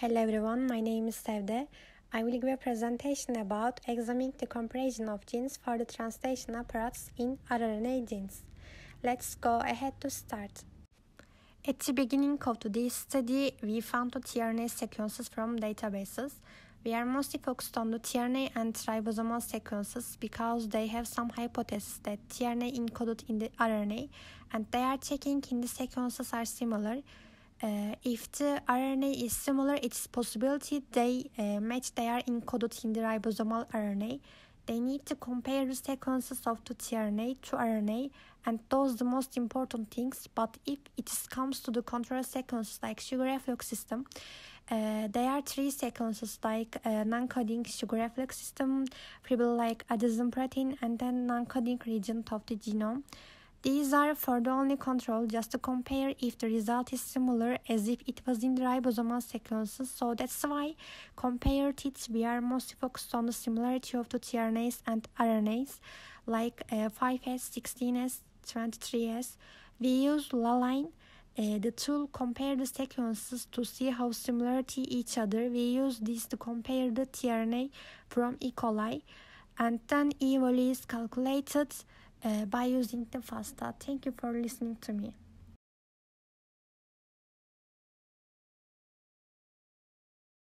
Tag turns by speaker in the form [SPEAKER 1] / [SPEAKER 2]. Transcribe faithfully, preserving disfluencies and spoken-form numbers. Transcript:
[SPEAKER 1] Hello everyone, my name is Sevde. I will give a presentation about examining the comparison of genes for the translation apparatus in R N A genes. Let's go ahead to start. At the beginning of this study, we found the tRNA sequences from databases. We are mostly focused on the tRNA and ribosomal sequences because they have some hypothesis that tRNA encoded in the R N A and they are checking in the sequences are similar. Uh, if the R N A is similar, it's possibility they uh, match they are encoded in the ribosomal R N A. They need to compare the sequences of the tRNA to R N A, and those the most important things. But if it comes to the control sequences like sugar reflux system, uh, there are three sequences like uh, non-coding sugar reflux system, fibril like adenosine protein, and then non-coding region of the genome. These are for the only control just to compare if the result is similar as if it was in the ribosomal sequences. So that's why compared it we are mostly focused on the similarity of the tRNAs and R N As like uh, five S, sixteen S, twenty-three S. We use Laline, uh, the tool compare the sequences to see how similar to each other. We use this to compare the tRNA from E. coli, and then E value is calculated Uh, by using the FASTA. Thank you for listening to me.